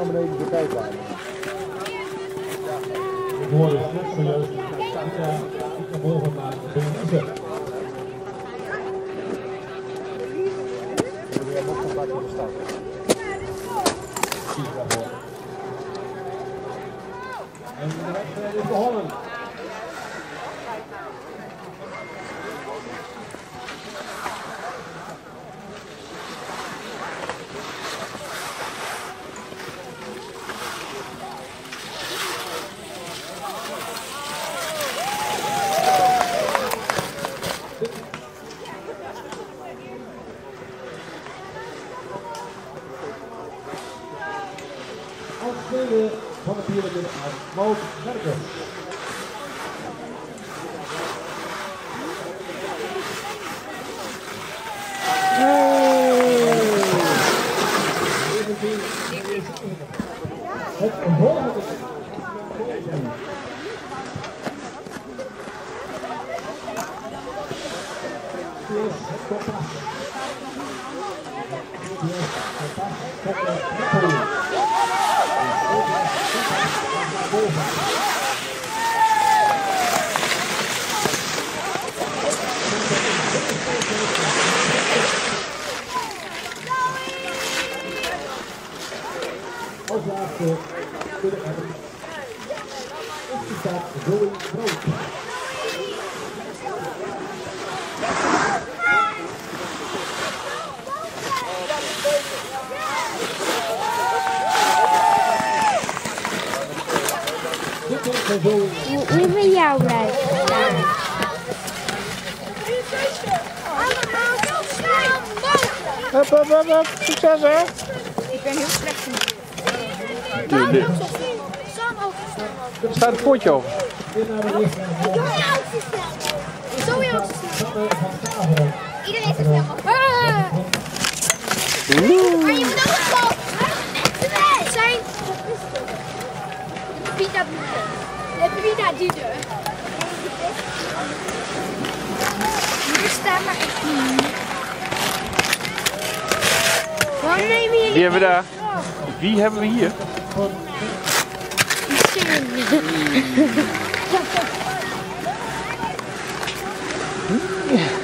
beneden de kijklijn. Het woord is net serieus. Ik kan morgen maar beginnen kiezen. We hebben nog contact met de stad. Kies daarvoor. En de wedstrijd is begonnen. Als tweede van de piramide aan Wout Werker. Het volgende. Als laatste kunnen we hebben. Is de stad Zoe Brood. Wie van jou blijft staan? Hup, succes hè! Ik ben heel slecht in. Er staat een potje over. Zo heel snel. Iedereen is snel. Maar je moet ook wel. Het zijn. Pita Dude. De Pita Dude. Hier staan maar echt niet. Waarom nemen jullie? Wie hebben we daar? Wie hebben we hier? Misschien.